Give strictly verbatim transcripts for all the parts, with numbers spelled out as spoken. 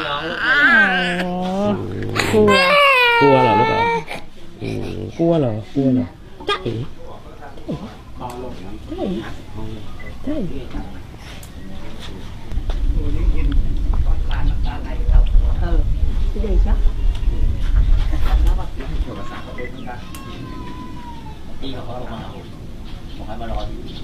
น้องลูกกลัวกลัวเหรอลูกเหรอกลัวเหรอกลัวเหรอจ๊ะเอ๋ใช่เออที่เด็กจ้ะตีเขาลงมาบอกให้มารอ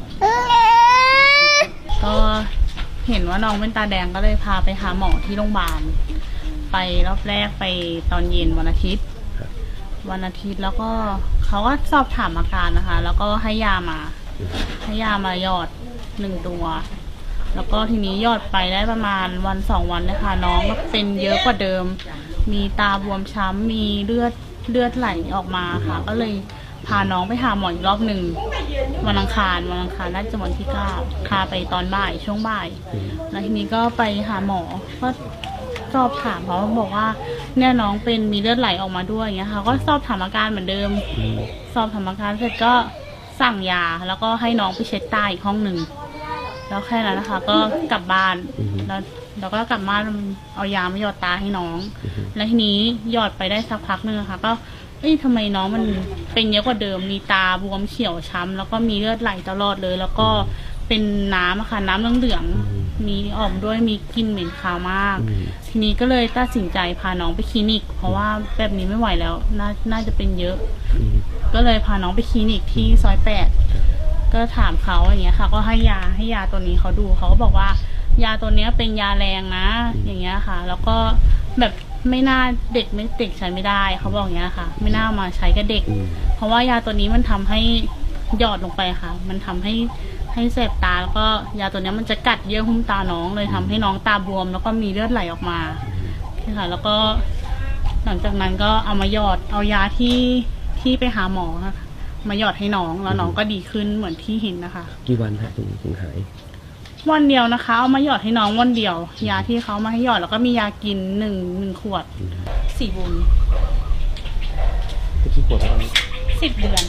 ก็เห็นว่าน้องเป็นตาแดงก็เลยพาไปหาหมอที่โรงพยาบาลไปรอบแรกไปตอนเย็นวันอาทิตย์วันอาทิตย์แล้วก็เขาก็สอบถามอาการนะคะแล้วก็ให้ยามาให้ยามาหยอดหนึ่งตัวแล้วก็ทีนี้หยอดไปได้ประมาณวันสองวันนะคะน้องก็เป็นเยอะกว่าเดิมมีตาบวมช้ำมีเลือดเลือดไหลออกมาค่ะก็เลยพาน้องไปหาหมออีกรอบหนึ่งวันอังคารวันอังคารน่าจะวันที่เก้าพาไปตอนบ่ายช่วงบ่ายแล้วทีนี้ก็ไปหาหมอก็สอบถามเขาบอกว่าเนี่ยน้องเป็นมีเลือดไหลออกมาด้วยอย่างเงี้ยค่ะก็สอบถามอาการเหมือนเดิมสอบถามอาการเสร็จก็สั่งยาแล้วก็ให้น้องไปเช็ดตาอีกห้องหนึ่งแล้วแค่นั้นนะคะก็กลับบ้านแล้วเราก็กลับบ้านเอายามาหยอดตาให้น้องแล้วทีนี้หยอดไปได้สักพักนึงค่ะก็เอ้ยทำไมน้องมันเป็นเยอะกว่าเดิมมีตาบวมเขียวช้ำแล้วก็มีเลือดไหลตลอดเลยแล้วก็เป็นน้ำอะค่ะน้ำเหลืองๆมีออกด้วยมีกลิ่นเหม็นคาวมากทีนี้ก็เลยตัดสินใจพาน้องไปคลินิกเพราะว่าแบบนี้ไม่ไหวแล้วน่าน่าจะเป็นเยอะก็เลยพาน้องไปคลินิกที่ซอยแปดก็ถามเขาอย่างเงี้ยค่ะก็ให้ยาให้ยาตัวนี้เขาดูเขาก็บอกว่ายาตัวนี้เป็นยาแรงนะอย่างเงี้ยค่ะแล้วก็แบบไม่น่าเด็กไม่เด็กใช้ไม่ได้เขาบอกอย่างเงี้ยค่ะไม่น่ามาใช้กับเด็กเพราะว่ายาตัวนี้มันทำให้หยอดลงไปค่ะมันทำให้ให้แสบตาแล้วก็ยาตัวนี้มันจะกัดเยื่อหุ้มตาน้องเลยทำให้น้องตาบวมแล้วก็มีเลือดไหลออกมาค่ะแล้วก็หลังจากนั้นก็เอามาหยอดเอายาที่ที่ไปหาหมอค่ะมาหยอดให้น้องแล้วน้องก็ดีขึ้นเหมือนที่เห็นนะคะกี่วันฮะถึงถึงหายวันเดียวนะคะเอามาหยอดให้น้องวันเดียวยาที่เขามาให้หยอดแล้วก็มียากินหนึ่งหนึ่งขวดสี่บุญกี่ขวดแล้วสิบเดือน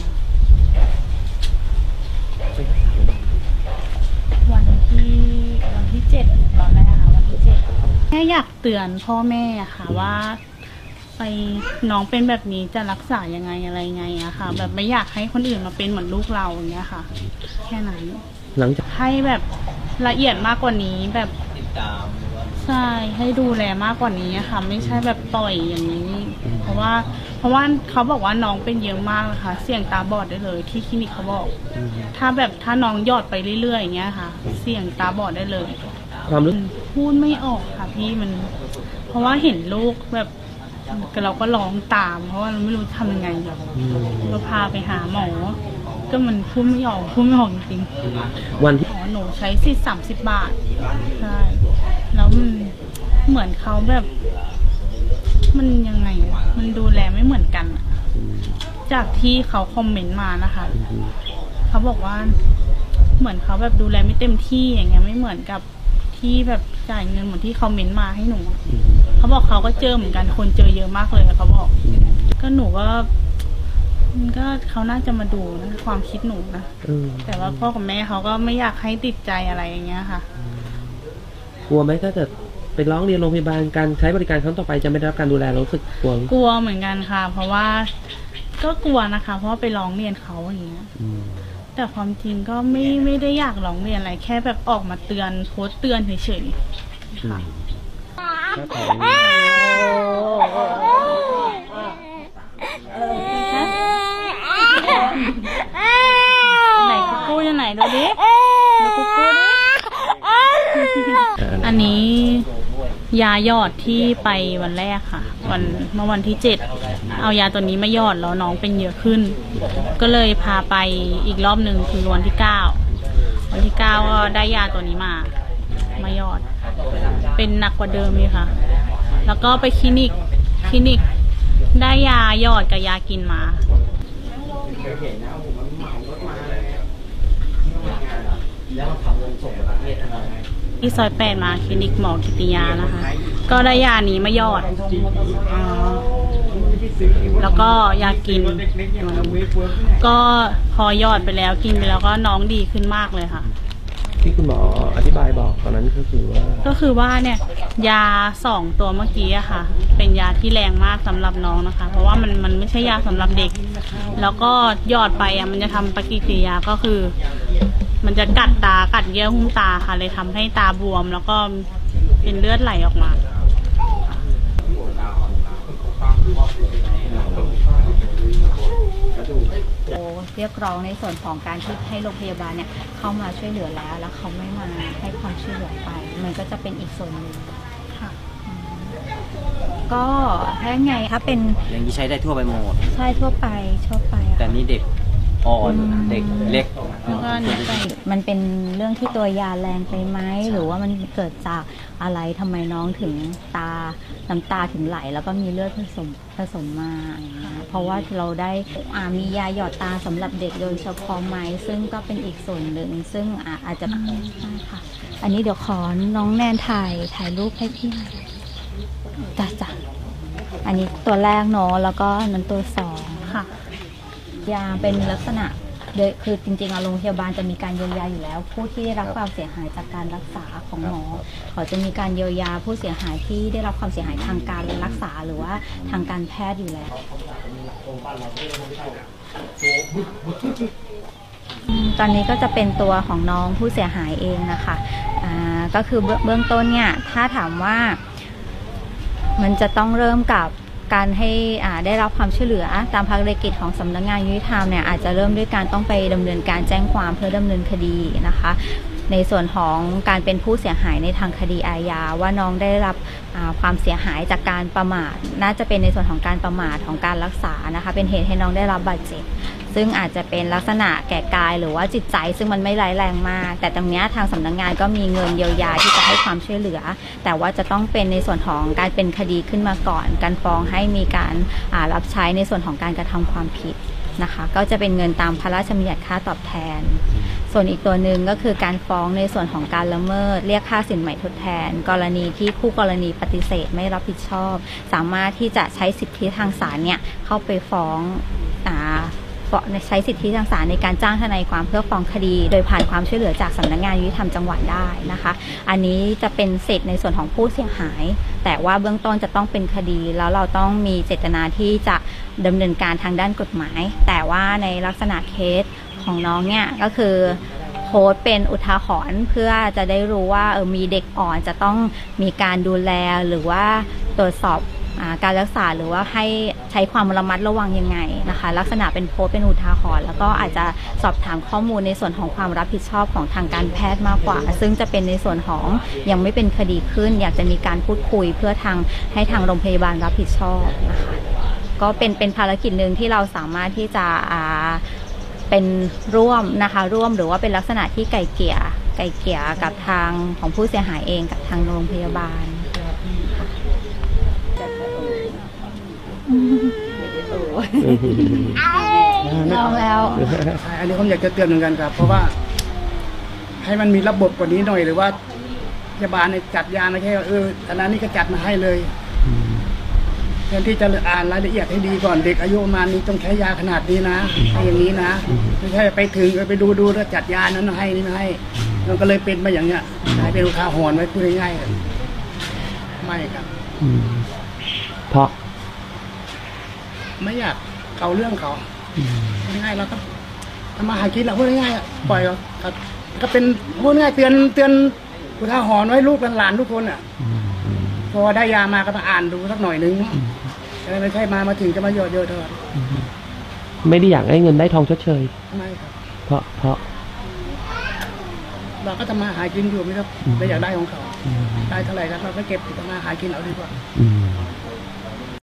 วันที่วันที่เจ็ดตอนแรกค่ะวันที่เจ็ดแค่อยากเตือนพ่อแม่ค่ะว่าไปน้องเป็นแบบนี้จะรักษายังไงอะไรไงอะค่ะแบบไม่อยากให้คนอื่นมาเป็นเหมือนลูกเราอย่างเงี้ยค่ะแค่นั้นหลังจากให้แบบละเอียดมากกว่านี้แบบใช่ให้ดูแลมากกว่านี้ค่ะไม่ใช่แบบปล่อยอย่างนี้เพราะว่าเพราะว่าเขาบอกว่าน้องเป็นเยอะมากนะคะเสี่ยงตาบอดได้เลยที่คลินิกเขาบอกถ้าแบบถ้าน้องหยอดไปเรื่อยๆอย่างเงี้ยค่ะเสี่ยงตาบอดได้เลยความรู้พูดไม่ออกค่ะพี่มันเพราะว่าเห็นลูกแบบเราก็ร้องตามเพราะว่าเราไม่รู้ทำยังไงแบบก็พาไปหาหมอก็มันพูดไม่ออกพูดไม่ออกจริงๆวันที่อ๋อหนูใช้สิทธิ์สามสิบบาทใช่แล้วมันเหมือนเขาแบบมันยังไงมันดูแลไม่เหมือนกันจากที่เขาคอมเมนต์มานะคะเขาบอกว่าเหมือนเขาแบบดูแลไม่เต็มที่อย่างเงี้ยไม่เหมือนกับที่แบบจ่ายเงินเหมือนที่เขาเมนต์มาให้หนูเขาบอกเขาก็เจอเหมือนกันคนเจอเยอะมากเลยเขาบอกก็หนูก็มันก็เขาน่าจะมาดูนะความคิดหนูนะแต่ว่าพ่อกับแม่เขาก็ไม่อยากให้ติดใจอะไรอย่างเงี้ยค่ะกลัวไหมถ้าเกิดไปร้องเรียนโรงพยาบาลการใช้บริการครั้งต่อไปจะไม่ได้รับการดูแลรู้สึกกลัวกลัวเหมือนกันค่ะเพราะว่าก็กลัวนะคะเพราะว่าไปร้องเรียนเขาอย่างเงี้ยแต่ความจริงก็ไม่ไม่ได้อยากร้องเรียนอะไรแค่แบบออกมาเตือนโพสต์เตือนเฉยๆค่ะไหนกุ๊กกู้อยู่ไหนดูดิดูกุ๊กกู้ดิอันนี้ยาหยอดที่ไปวันแรกค่ะวันเมื่อวันที่เจ็ดเอายาตัวนี้มาหยอดแล้วน้องเป็นเยอะขึ้นก็เลยพาไปอีกรอบหนึ่งคือวันที่เก้าวันที่เก้าก็ได้ยาตัวนี้มามาหยอดเป็นหนักกว่าเดิมเลยค่ะแล้วก็ไปคลินิกคลินิกได้ยาหยอดกับยากินมาที่ซอยแปดมาคลินิกหมอกิติยานะคะก็ได้ยานี้มาหยอดแล้วก็ยากินก็พอหยอดไปแล้วกินไปแล้วก็น้องดีขึ้นมากเลยค่ะที่คุณหมออธิบายบอกตอนนั้นก็คือว่าก็คือว่าเนี่ยยาสองตัวเมื่อกี้อะค่ะ เป็นยาที่แรงมากสำหรับน้องนะคะ เพราะว่ามันมันไม่ใช่ยาสำหรับเด็ก แล้วก็หยอดไปอะมันจะทำปฏิกิริยาก็คือ มันจะกัดตากัดเยื่อหุ้มตาค่ะเลยทำให้ตาบวม แล้วก็เป็นเลือดไหลออกมาเรียกร้องในส่วนของการที่ให้โรงพยาบาลเนี่ยเข้ามาช่วยเหลือแล้ว แล้วเขาไม่มาให้ความช่วยเหลือไป มันก็จะเป็นอีกส่วนหนึ่งค่ะก็ถ้าไงถ้าเป็นอย่างนี้ใช้ได้ทั่วไปหมดใช่ทั่วไปทั่วไปอะแต่นี่เด็กอ่อนเด็กเล็กแล้วก็เนี่ยไปมันเป็นเรื่องที่ตัวยาแรงไปไหมหรือว่ามันเกิดจากอะไรทำไมน้องถึงตาน้ำตาถึงไหล แล้วก็มีเลือดผสมผสมมาอย่างเงี้ยเพราะว่าเราได้อ่ามียาหยอดตาสำหรับเด็กโดยเฉพาะไหมซึ่งก็เป็นอีกส่วนหนึ่งซึ่งอาอาจจะใช่ค่ะ อันนี้เดี๋ยวขอน้องแนนถ่ายถ่ายรูปให้พี่จ้ะจ้ะอันนี้ตัวแรกเนาะแล้วก็นั้นตัวสองค่ะยาเป็นลักษณะโดยคือจริงๆโรงพยาบาลจะมีการเยียวยาอยู่แล้ว ผู้ที่ได้รับความเสียหายจากการรักษาของหมอเขาจะมีการเยียวยาผู้เสียหายที่ได้รับความเสียหายทางการรักษาหรือว่าทางการแพทย์อยู่แล้วตอนนี้ก็จะเป็นตัวของน้องผู้เสียหายเองนะคะอ่าก็คือเบื้องต้นเนี่ยถ้าถามว่ามันจะต้องเริ่มกับการให้ได้รับความช่วยเหลือตามภารกิจของสำนักงานยุติธรรมเนี่ยอาจจะเริ่มด้วยการต้องไปดำเนินการแจ้งความเพื่อดำเนินคดีนะคะในส่วนของการเป็นผู้เสียหายในทางคดีอาญาว่าน้องได้รับความเสียหายจากการประมาทน่าจะเป็นในส่วนของการประมาทของการรักษานะคะเป็นเหตุให้น้องได้รับบาดเจ็บซึ่งอาจจะเป็นลักษณะแก่กายหรือว่าจิตใจซึ่งมันไม่ร้ายแรงมากแต่ตรงนี้ทางสำนักงานก็มีเงินเยียวยาที่จะให้ความช่วยเหลือแต่ว่าจะต้องเป็นในส่วนของการเป็นคดีขึ้นมาก่อนการฟ้องให้มีการรับใช้ในส่วนของการกระทำความผิดนะคะก็จะเป็นเงินตามพระราชบัญญัติค่าตอบแทนส่วนอีกตัวหนึ่งก็คือการฟ้องในส่วนของการละเมิดเรียกค่าสินใหม่ทดแทนกรณีที่คู่กรณีปฏิเสธไม่รับผิดชอบสามารถที่จะใช้สิทธิทางศาลเนี่ยเข้าไปฟ้องอ่าใช้สิทธิทางศาลในการจ้างทนายความเพื่อฟ้องคดีโดยผ่านความช่วยเหลือจากสำนักงานยุติธรรมจังหวัดได้นะคะอันนี้จะเป็นสิทธิในส่วนของผู้เสียหายแต่ว่าเบื้องต้นจะต้องเป็นคดีแล้วเราต้องมีเจตนาที่จะดำเนินการทางด้านกฎหมายแต่ว่าในลักษณะเคสของน้องเนี่ยก็คือโพสต์เป็นอุทาหรณ์เพื่อจะได้รู้ว่าเออมีเด็กอ่อนจะต้องมีการดูแลหรือว่าตรวจสอบการรักษาหรือว่าให้ใช้ความระมัดระวังยังไงนะคะลักษณะเป็นโพสต์เป็นอุทาหรณ์แล้วก็อาจจะสอบถามข้อมูลในส่วนของความรับผิดชอบของทางการแพทย์มากกว่าซึ่งจะเป็นในส่วนของยังไม่เป็นคดีขึ้นอยากจะมีการพูดคุยเพื่อทางให้ทางโรงพยาบาลรับผิดชอบนะคะก็เป็นเป็นภารกิจหนึ่งที่เราสามารถที่จะเป็นร่วมนะคะร่วมหรือว่าเป็นลักษณะที่ไก่เกลี่ยไก่เกลี่ยกับทางของผู้เสียหายเองกับทางโรงพยาบาลลองแล้วอันนี้ผมอยากจะเตือนเหมือนกันครับเพราะว่าให้มันมีระบบกว่านี้หน่อยหรือว่าพยาบาลในจัดยาไม่ใช่เอออันนั้นนี่ก็จัดมาให้เลยแทนที่จะอ่านรายละเอียดให้ดีก่อนเด็กอายุประมาณนี้ต้องใช้ยาขนาดนี้นะให้อย่างนี้นะไม่ใช่ไปถึงไปดูดูแล้วจัดยานั้นให้นี่ไม่ให้มันก็เลยเป็นมาอย่างเงี้ยใช้เป็นอุทาหรณ์ไว้พูดง่ายๆไม่ครับเพราะไม่อยากเขาเรื่องเขาง่ายๆเราก็ทำมาหากินเราพูดง่ายๆปล่อยเขาก็เป็นพูดง่ายเตือนเตือนอุทาหรณ์ไว้ลูกหลานทุกคนอ่ะพอได้ยามาก็มาอ่านดูสักหน่อยนึงไม่ใช่มามาถึงจะมาเยอะเยอะเท่าไหร่ไม่ได้อยากได้เงินได้ทองชดเชยไม่ครับเพราะเพราะเราก็ทำมาหากินอยู่ไม่ต้องไม่อยากได้ของเขาได้เท่าไหร่ครับเราก็เก็บทำมาหากินเอาดีกว่า